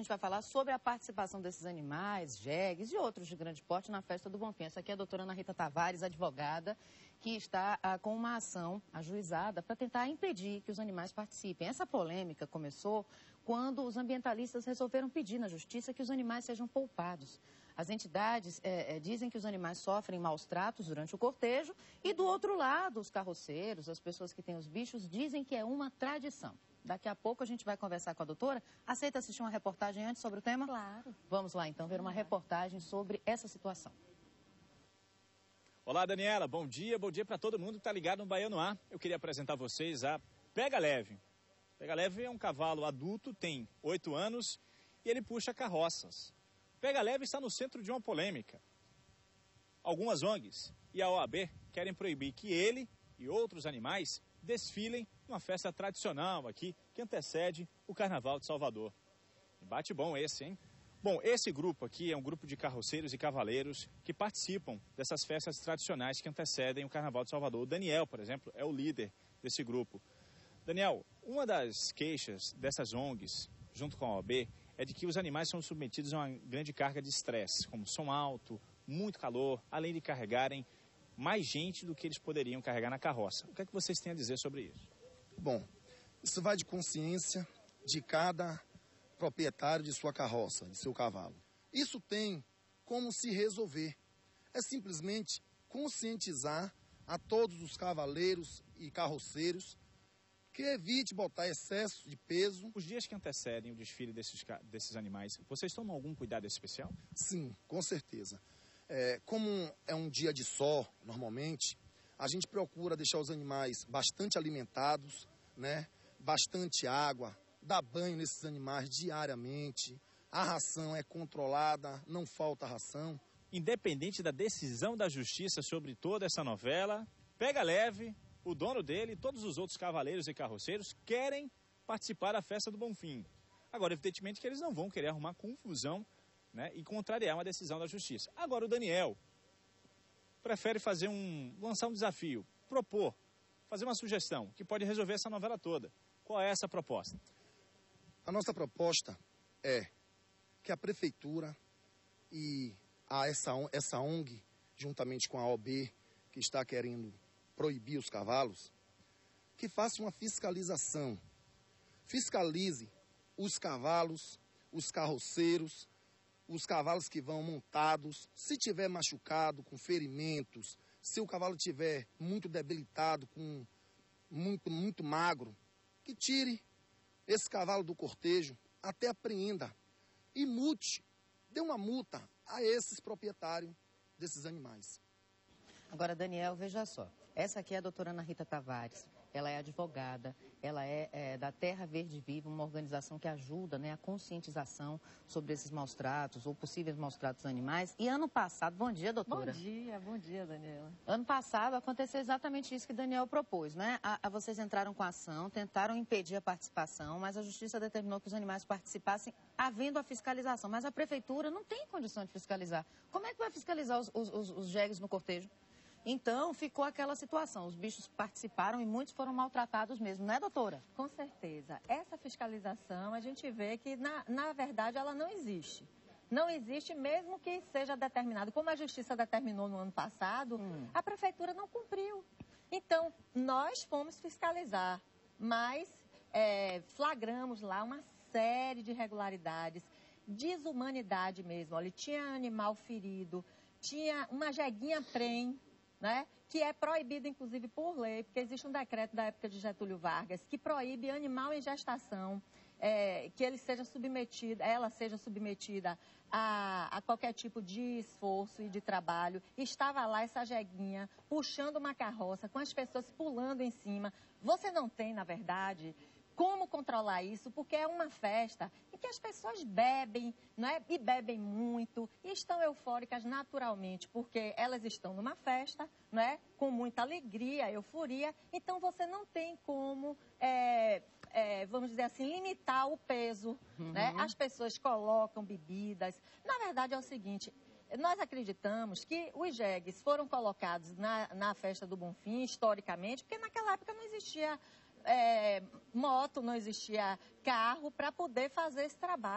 gente vai falar sobre a participação desses animais, jegues e outros de grande porte na festa do Bonfim. Essa aqui é a doutora Ana Rita Tavares, advogada, que está com uma ação ajuizada para tentar impedir que os animais participem. Essa polêmica começou quando os ambientalistas resolveram pedir na justiça que os animais sejam poupados. As entidades dizem que os animais sofrem maus tratos durante o cortejo e, do outro lado, os carroceiros, as pessoas que têm os bichos, dizem que é uma tradição. Daqui a pouco a gente vai conversar com a doutora. Aceita assistir uma reportagem antes sobre o tema? Claro. Vamos lá, então, ver uma reportagem sobre essa situação. Olá, Daniela. Bom dia para todo mundo que está ligado no Bahia no Ar. Eu queria apresentar a vocês a Pega Leve. Pega Leve é um cavalo adulto, tem 8 anos e ele puxa carroças. Pega Leve está no centro de uma polêmica. Algumas ONGs e a OAB querem proibir que ele e outros animais desfilem numa festa tradicional aqui que antecede o Carnaval de Salvador. Debate bom esse, hein? Bom, esse grupo aqui é um grupo de carroceiros e cavaleiros que participam dessas festas tradicionais que antecedem o Carnaval de Salvador. O Daniel, por exemplo, é o líder desse grupo. Daniel, uma das queixas dessas ONGs, junto com a OAB, é de que os animais são submetidos a uma grande carga de estresse, como som alto, muito calor, além de carregarem mais gente do que eles poderiam carregar na carroça. O que é que vocês têm a dizer sobre isso? Bom, isso vai de consciência de cada proprietário de sua carroça, de seu cavalo. Isso tem como se resolver. É simplesmente conscientizar a todos os cavaleiros e carroceiros que evite botar excesso de peso. Os dias que antecedem o desfile desses animais, vocês tomam algum cuidado especial? Sim, com certeza. Como é um dia de sol, normalmente, a gente procura deixar os animais bastante alimentados, né? Bastante água, dá banho nesses animais diariamente, a ração é controlada, não falta ração. Independente da decisão da justiça sobre toda essa novela, Pega Leve, o dono dele e todos os outros cavaleiros e carroceiros querem participar da festa do Bonfim. Agora, evidentemente que eles não vão querer arrumar confusão, né, e contrariar uma decisão da justiça. Agora, o Daniel prefere lançar um desafio, propor, fazer uma sugestão que pode resolver essa novela toda. Qual é essa proposta? A nossa proposta é que a prefeitura e essa ONG, juntamente com a OAB, que está querendo proibir os cavalos, que faça uma fiscalização. Fiscalize os cavalos, os carroceiros, os cavalos que vão montados. Se tiver machucado, com ferimentos, se o cavalo tiver muito debilitado, com muito magro, que tire esse cavalo do cortejo, até apreenda e multe, dê uma multa a esses proprietários desses animais. Agora, Daniel, veja só. Essa aqui é a doutora Ana Rita Tavares. Ela é advogada, ela é da Terra Verde Viva, uma organização que ajuda, né, a conscientização sobre esses maus tratos ou possíveis maus tratos animais. E ano passado, bom dia, doutora. Bom dia, Daniela. Ano passado aconteceu exatamente isso que Daniel propôs, né? Vocês entraram com a ação, tentaram impedir a participação, mas a justiça determinou que os animais participassem havendo a fiscalização. Mas a prefeitura não tem condição de fiscalizar. Como é que vai fiscalizar os jegues no cortejo? Então, ficou aquela situação. Os bichos participaram e muitos foram maltratados mesmo, né, doutora? Com certeza. Essa fiscalização, a gente vê que, na verdade, ela não existe. Não existe mesmo que seja determinado. Como a justiça determinou no ano passado, a prefeitura não cumpriu. Então, nós fomos fiscalizar, mas flagramos lá uma série de irregularidades, desumanidade mesmo. Olha, tinha animal ferido, tinha uma jeguinha prem, né, que é proibido, inclusive, por lei, porque existe um decreto da época de Getúlio Vargas que proíbe animal em gestação, que ela seja submetida a qualquer tipo de esforço e de trabalho. Estava lá essa jeguinha puxando uma carroça com as pessoas pulando em cima. Você não tem, na verdade, como controlar isso, porque é uma festa em que as pessoas bebem, não é? E bebem muito, e estão eufóricas naturalmente, porque elas estão numa festa, não é? Com muita alegria, euforia, então você não tem como, vamos dizer assim, limitar o peso, né? As pessoas colocam bebidas. Na verdade é o seguinte, nós acreditamos que os jegues foram colocados na festa do Bonfim, historicamente, porque naquela época não existia moto, não existia carro para poder fazer esse trabalho.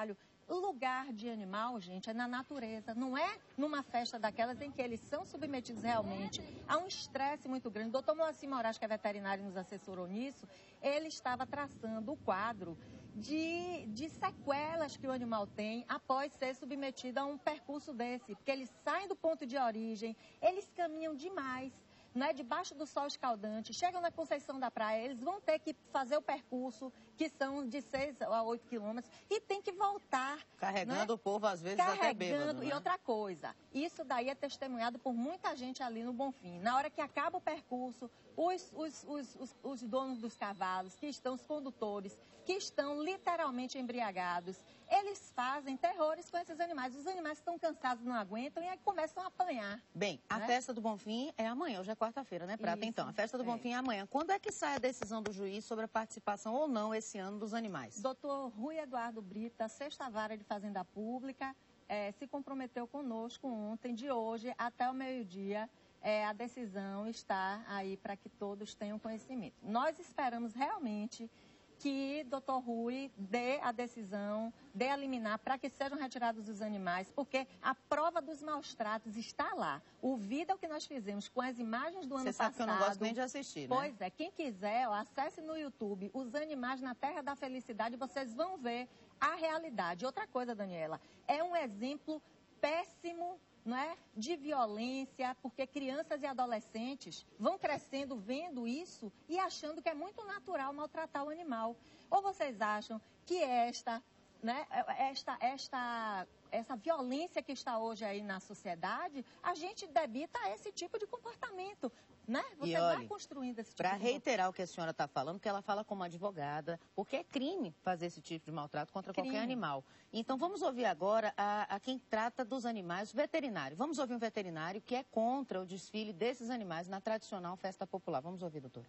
O lugar de animal, gente, é na natureza, não é numa festa daquelas em que eles são submetidos realmente a um estresse muito grande. O doutor Moacir Moraes, que é veterinário e nos assessorou nisso, ele estava traçando o quadro de sequelas que o animal tem após ser submetido a um percurso desse, porque eles saem do ponto de origem, eles caminham demais, né, debaixo do sol escaldante, chegam na Conceição da Praia, eles vão ter que fazer o percurso, que são de 6 a 8 quilômetros, e tem que voltar. Carregando, né? O povo, às vezes, Carregando, até bêbado, né? E outra coisa, isso daí é testemunhado por muita gente ali no Bonfim. Na hora que acaba o percurso, os donos dos cavalos, que estão, os condutores, que estão literalmente embriagados, eles fazem terrores com esses animais. Os animais estão cansados, não aguentam e aí começam a apanhar. Bem, a festa do Bonfim é amanhã, hoje é quarta-feira, né, Prata? Isso, então, a festa do Bonfim é amanhã. Quando é que sai a decisão do juiz sobre a participação ou não esse ano dos animais? Doutor Rui Eduardo Brita, Sexta Vara de Fazenda Pública, se comprometeu conosco ontem, de hoje até o meio-dia. A decisão está aí para que todos tenham conhecimento. Nós esperamos realmente que Dr. Rui dê a decisão, dê a liminar para que sejam retirados os animais, porque a prova dos maus tratos está lá. O vídeo que nós fizemos com as imagens do ano passado... Você sabe que eu não gosto nem de assistir, né? Pois é, quem quiser, acesse no YouTube Os Animais na Terra da Felicidade, vocês vão ver a realidade. Outra coisa, Daniela, é um exemplo péssimo, não é, de violência, porque crianças e adolescentes vão crescendo vendo isso e achando que é muito natural maltratar o animal. Ou vocês acham que essa violência que está hoje aí na sociedade, a gente debita a esse tipo de comportamento, né? Você vai construindo esse tipo de comportamento. Para reiterar o que a senhora está falando, que ela fala como advogada, porque é crime fazer esse tipo de maltrato contra qualquer animal. Então, vamos ouvir agora a quem trata dos animais, o veterinário. Vamos ouvir um veterinário que é contra o desfile desses animais na tradicional festa popular. Vamos ouvir, doutora.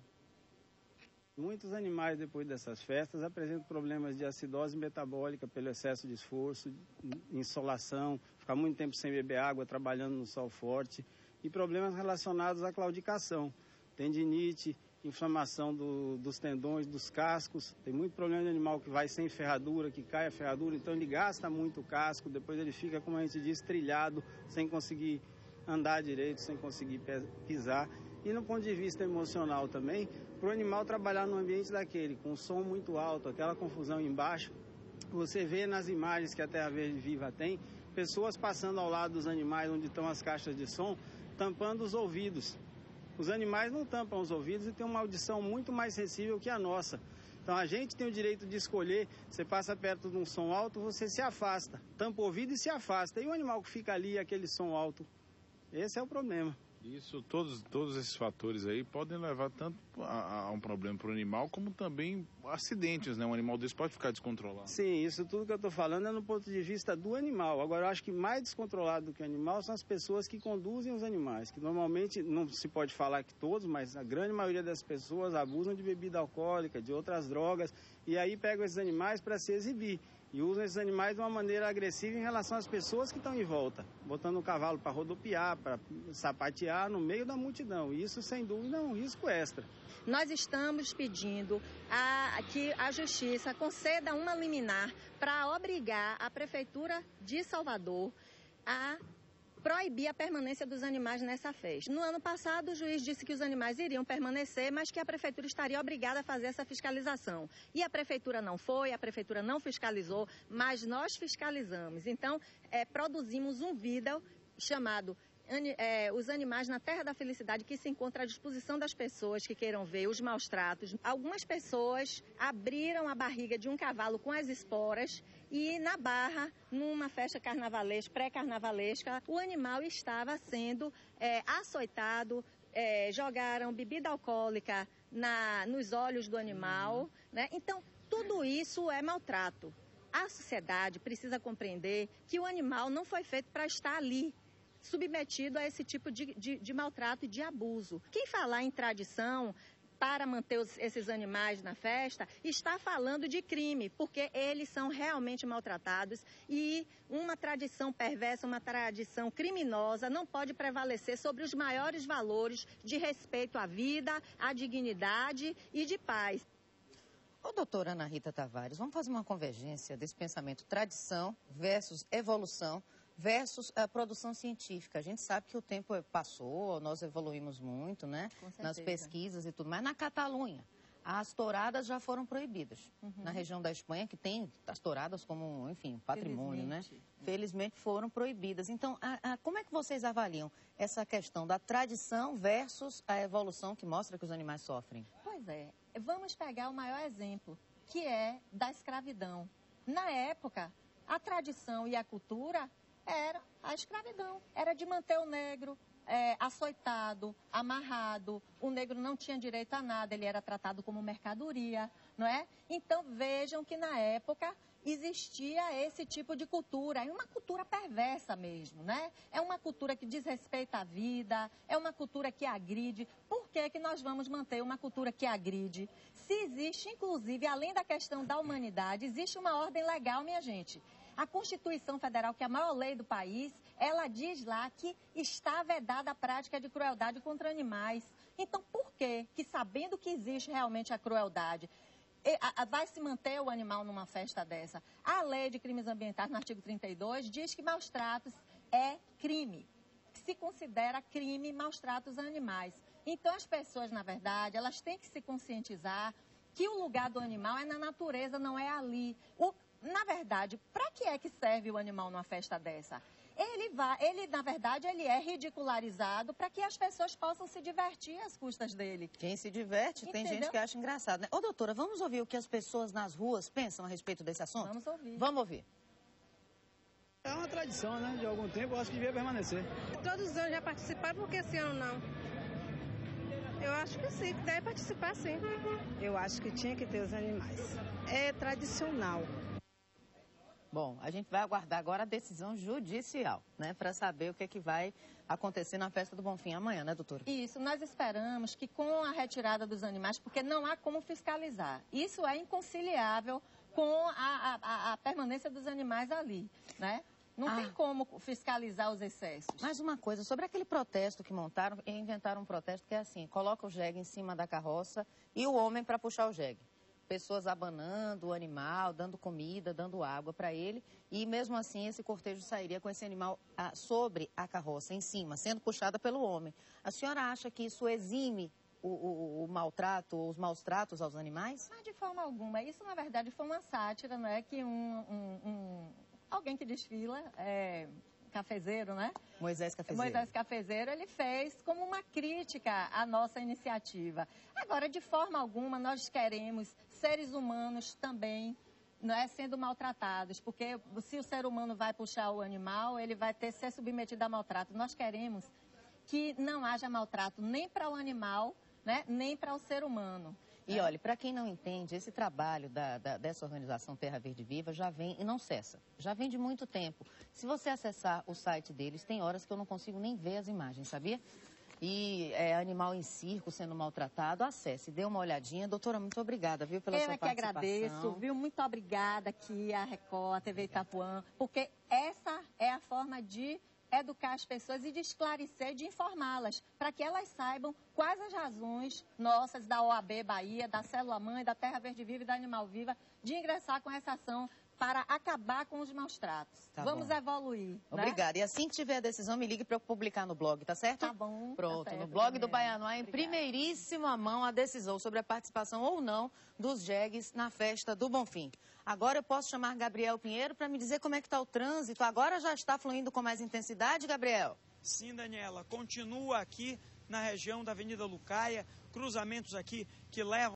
Muitos animais, depois dessas festas, apresentam problemas de acidose metabólica pelo excesso de esforço, insolação, ficar muito tempo sem beber água, trabalhando no sol forte, e problemas relacionados à claudicação, tendinite, inflamação dos tendões, dos cascos. Tem muito problema de animal que vai sem ferradura, que cai a ferradura, então ele gasta muito o casco, depois ele fica, como a gente diz, trilhado, sem conseguir andar direito, sem conseguir pisar. E no ponto de vista emocional também, para o animal trabalhar num ambiente daquele, com som muito alto, aquela confusão embaixo, você vê nas imagens que a Terra Verde Viva tem, pessoas passando ao lado dos animais onde estão as caixas de som, tampando os ouvidos. Os animais não tampam os ouvidos e têm uma audição muito mais sensível que a nossa. Então a gente tem o direito de escolher, você passa perto de um som alto, você se afasta, tampa o ouvido e se afasta. E o animal que fica ali, aquele som alto, esse é o problema. Isso, todos esses fatores aí podem levar tanto a um problema para o animal, como também acidentes, né? Um animal desse pode ficar descontrolado. Sim, isso tudo que eu estou falando é no ponto de vista do animal. Agora, eu acho que mais descontrolado do que o animal são as pessoas que conduzem os animais, que normalmente, não se pode falar que todos, mas a grande maioria das pessoas abusam de bebida alcoólica, de outras drogas, e aí pegam esses animais para se exibir. E usam esses animais de uma maneira agressiva em relação às pessoas que estão em volta, botando o cavalo para rodopiar, para sapatear no meio da multidão. Isso, sem dúvida, é um risco extra. Nós estamos pedindo que a Justiça conceda uma liminar para obrigar a Prefeitura de Salvador a proibir a permanência dos animais nessa festa. No ano passado, o juiz disse que os animais iriam permanecer, mas que a Prefeitura estaria obrigada a fazer essa fiscalização. E a Prefeitura não foi, a Prefeitura não fiscalizou, mas nós fiscalizamos. Então, produzimos um vídeo chamado Os Animais na Terra da Felicidade, que se encontra à disposição das pessoas que queiram ver os maus tratos. Algumas pessoas abriram a barriga de um cavalo com as esporas e na Barra, numa festa carnavalesca, pré-carnavalesca, o animal estava sendo açoitado, jogaram bebida alcoólica nos olhos do animal, né? Então, tudo isso é maltrato. A sociedade precisa compreender que o animal não foi feito para estar ali, submetido a esse tipo de maltrato e de abuso. Quem falar em tradição para manter esses animais na festa, está falando de crime, porque eles são realmente maltratados e uma tradição perversa, uma tradição criminosa não pode prevalecer sobre os maiores valores de respeito à vida, à dignidade e de paz. Ô, doutora Ana Rita Tavares, vamos fazer uma convergência desse pensamento tradição versus evolução versus a produção científica. A gente sabe que o tempo passou, nós evoluímos muito, né? Nas pesquisas e tudo, mas na Catalunha, as touradas já foram proibidas. Na região da Espanha, que tem as touradas como, enfim, patrimônio, né? Felizmente foram proibidas. Então, como é que vocês avaliam essa questão da tradição versus a evolução que mostra que os animais sofrem? Pois é. Vamos pegar o maior exemplo, que é da escravidão. Na época, a tradição e a cultura era a escravidão. Era de manter o negro açoitado, amarrado. O negro não tinha direito a nada, ele era tratado como mercadoria, não é? Então, vejam que na época existia esse tipo de cultura, é uma cultura perversa mesmo, né? É uma cultura que desrespeita a vida, é uma cultura que agride. Por que que nós vamos manter uma cultura que agride? Se existe, inclusive, além da questão da humanidade, existe uma ordem legal, minha gente. A Constituição Federal, que é a maior lei do país, ela diz lá que está vedada a prática de crueldade contra animais. Então, por que sabendo que existe realmente a crueldade, vai se manter o animal numa festa dessa? A lei de crimes ambientais, no artigo 32, diz que maus tratos é crime. Se considera crime maus tratos a animais. Então, as pessoas, na verdade, elas têm que se conscientizar que o lugar do animal é na natureza, não é ali. Na verdade, para que é que serve o animal numa festa dessa? Na verdade, ele é ridicularizado para que as pessoas possam se divertir às custas dele. Quem se diverte, entendeu? Tem gente que acha engraçado, né? Ô, doutora, vamos ouvir o que as pessoas nas ruas pensam a respeito desse assunto? Vamos ouvir. Vamos ouvir. É uma tradição, né? De algum tempo, eu acho que devia permanecer. Todos os anos já participaram, porque esse ano não? Eu acho que sim, deve participar sim. Eu acho que tinha que ter os animais. É tradicional. Bom, a gente vai aguardar agora a decisão judicial, né? Para saber o que é que vai acontecer na festa do Bonfim amanhã, né, doutora? Isso, nós esperamos que com a retirada dos animais, porque não há como fiscalizar. Isso é inconciliável com a permanência dos animais ali, né? Não tem como fiscalizar os excessos. Mais uma coisa, sobre aquele protesto que montaram, inventaram um protesto que é assim, coloca o jegue em cima da carroça e o homem para puxar o jegue. Pessoas abanando o animal, dando comida, dando água para ele. E mesmo assim esse cortejo sairia com esse animal sobre a carroça, em cima, sendo puxada pelo homem. A senhora acha que isso exime o maltrato, os maus tratos aos animais? Mas de forma alguma. Isso, na verdade, foi uma sátira, não é? Que alguém que desfila, cafezeiro, né? Moisés Cafezeiro. Moisés Cafezeiro, ele fez como uma crítica à nossa iniciativa. Agora, de forma alguma, nós queremos seres humanos também, não é, sendo maltratados, porque se o ser humano vai puxar o animal, ele vai ser submetido a maltrato. Nós queremos que não haja maltrato nem para o animal, né, nem para o ser humano. E olha, para quem não entende, esse trabalho dessa organização Terra Verde Viva já vem e não cessa. Já vem de muito tempo. Se você acessar o site deles, tem horas que eu não consigo nem ver as imagens, sabia? E animal em circo sendo maltratado, acesse, dê uma olhadinha. Doutora, muito obrigada, viu, pela sua participação. Eu é que agradeço, viu? Muito obrigada aqui a Record, a TV Itapuã, porque essa é a forma de educar as pessoas e de esclarecer, de informá-las, para que elas saibam quais as razões nossas da OAB Bahia, da Célula Mãe, da Terra Verde Viva e da Animal Viva, de ingressar com essa ação para acabar com os maus tratos. Vamos evoluir. Obrigada. Né? E assim que tiver a decisão, me ligue para eu publicar no blog, tá certo? Tá bom. Pronto, tá certo, no blog do Daniela. Baianoá, em primeiríssima mão, a decisão sobre a participação ou não dos jegues na festa do Bonfim. Agora eu posso chamar Gabriel Pinheiro para me dizer como é que está o trânsito. Agora já está fluindo com mais intensidade, Gabriel? Sim, Daniela. Continua aqui na região da Avenida Lucaia, cruzamentos aqui que levam